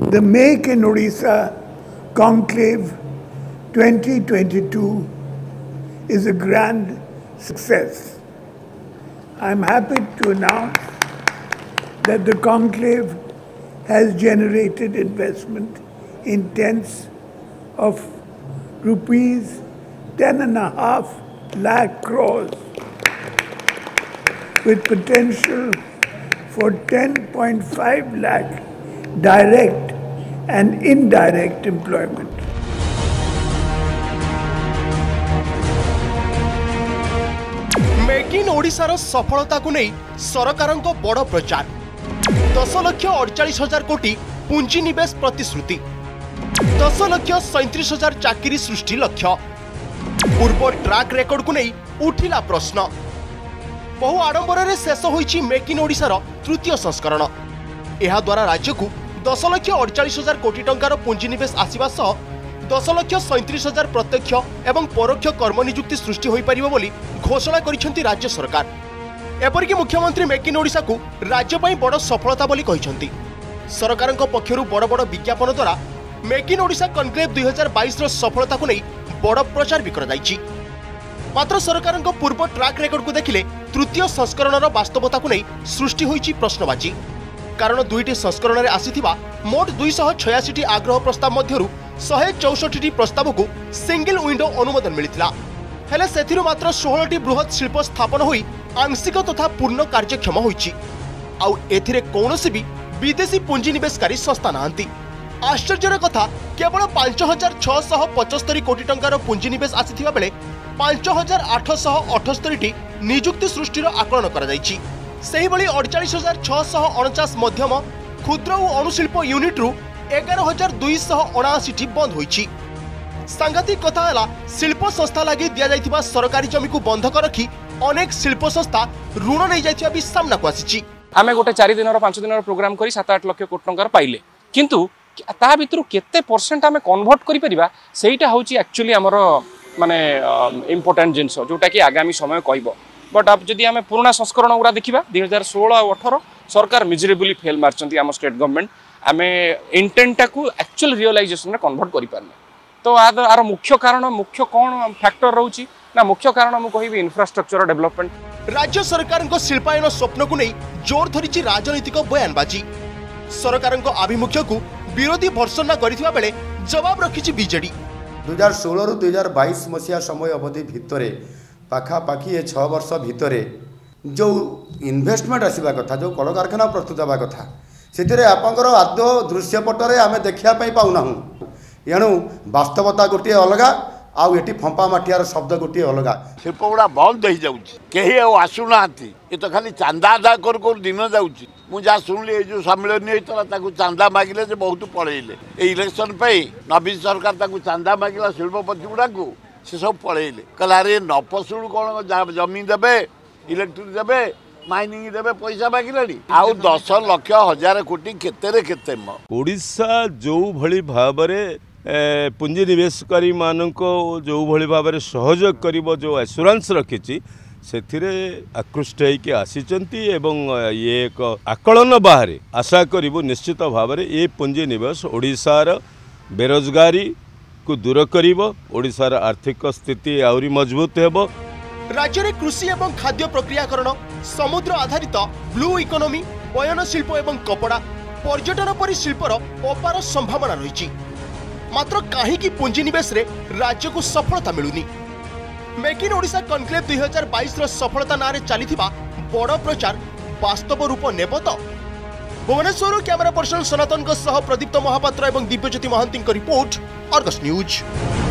The Make in Odisha Conclave 2022 is a grand success. I am happy to announce that the conclave has generated investment in tens of rupees 10.5 lakh crores with potential for 10.5 lakh direct and indirect employment. Make in ओडिशार सफलता को नहीं सरकार बड़ प्रचार 10,48,000 कोटी पुंजी निवेश प्रतिश्रुति 10,37,000 चाकरी सृष्टि लक्ष्य पूर्व ट्रैक रेकर्ड को नहीं उठिला प्रश्न बहु आडंबर शेष होईची मेक इन ओडिशार तृतीय संस्करण यह द्वारा राज्य को 10,48,000 कोटी टंकार पुंजीनिवेश आसिबा सह 10,37,000 प्रत्यक्ष एवं परोक्ष कर्मनियुक्ति सृष्टि होई परिबो बोली घोषणा करिसेंती राज्य सरकार। एपरिक मुख्यमंत्री मेक इन ओडिशा को राज्य पई बड़ सफलता बोली कहिसेंती। सरकारक पक्षरु बड़ बड़ विज्ञापन द्वारा मेक इन ओडिशा कनक्लेव 2022 रो सफलता को नहीं बड़ प्रचार भी कराई। मात्र सरकारक पूर्व ट्रैक रेकर्ड को देखिले तृतीय संस्करणर वास्तवता को नहीं सृष्टि होईची प्रश्नबाजी। कारण दुईटी संस्करण में आसीथिबा मोट 286 आग्रह प्रस्ताव मध्यरु 164 प्रस्ताव को सिंगल विंडो अनुमोदन मिलिथिला। हेले सेथिरु मात्र 16टी बृहत शिल्प स्थापन होई आंशिक तथा पूर्ण कार्यक्षम होईची। आउ एथिरे कोनोसी भी विदेशी पुंजीनिवेशकारी संस्था नाहंती। आश्चर्यर कथा केवल 5,675 कोटी टंकार पुंजीनिवेश आसीथिबा बेले 5,878 नियुक्ति सृष्टिर आकलन करा जायछि। सेही बळी 48,649 मध्यम क्षुद्र और अणुशिल्प यूनिट्रु 11,279 बंद होईछि। सांघातिक कथा है शिल्प संस्था लगी दि जाइथिबा सरकारी जमी को बंधक रखी अनेक शिल्प संस्था ऋण नहीं जाइथिबा भी सामना को आसीछि। आमे गोटे 4 दिन 5 दिन प्रोग्राम करी 7-8 लाख कोटी टंकार पाइले किंतु ता भितर केते परसेंट आमे कन्वर्ट करि परिबा सेहीटा होची एक्चुअली हमर माने इंपोर्टेंट जिंस जोटा कि आगामी समय कहबो। बट अब जदि आमे पुराना संस्करण गुरा देखिबा 2016 और 18 सरकार मिजरेबली फेल मारचंती आम स्टेट गवर्नमेंट आमे इंटेंटा को एक्चुअल रियलाइजेशन में कन्वर्ट करि पारले। तो आर मुख्य कारण मुख्य कौन फैक्टर रहउची ना मुख्य कारण मु कहिबी इंफ्रास्ट्रक्चर डेवलपमेंट। राज्य सरकार को शिल्पायन स्वप्न को नहीं जोर धरिची राजनीतिक बयानबाजी। सरकार को आभिमुख्य को विरोधी भर्सना करिथिबा बेले जवाब रखिची बीजेडी। 2016 रु 2022 मसिया समय अवधि भितरे पाखापाखि ये 6 वर्ष भितरे जो इन्वेस्टमेंट आसवा कथा जो कल कारखाना प्रस्तुत हवा कथा से आपंकर आदो दृश्यपटरे आम देखा पाऊना एणु वास्तवता गोटे अलग आउ ये फंपा माठियार शब्द गोटे अलग। शिल्प गुड़ा बंद हो जाए आसूना ये तो खाली चांदा आदा कर दिन जाऊँगी मुझे शुणिली ये जो सम्मेलन होता चांदा मागिले बहुत पलैले इलेक्शन पे नवीन सरकार चांदा मागिला शिल्पपति गुड़ा को से सब पलैले कहला अरे न पशु कौन जमी देवे इलेक्ट्रिक देवे माइनिंग देवे पैसा मागिले आउ 10 लाख हजार कोटी केते ओडिशा जो भली भाबरे पुंजीनिवेशकारी मानक जो भली भाबरे सहयोग करिवो जो एश्योरेंस रखिछि सेथिरे आकृष्ट होइके आसीचंती एवं ये एक आकलन बाहरे आशा करिवो निश्चित भाबरे ये पुंजीनिवेश ओडिशार बेरोजगारी को दूर करिवो ओडिशार आर्थिक स्थिति आउरी मजबूत हेबो। राज्य में कृषि एवं खाद्य प्रक्रियाकरण समुद्र आधारित ब्लू इकोनॉमी बयन शिल्प एवं कपड़ा पर्यटन परि शिल्पर अपार संभावना रही। मात्र कहीं पुंजीनिवेश रे राज्य को सफलता मिलुनी। मेक इन ओडिशा कनक्लेव 2022 सफलता ना चली बड़ प्रचार वास्तव रूप नेब तो। भुवनेश्वर कैमरा पर्सन सनातन प्रदीप्त महापात्र और Dibyajyoti Mohanty report Argus news.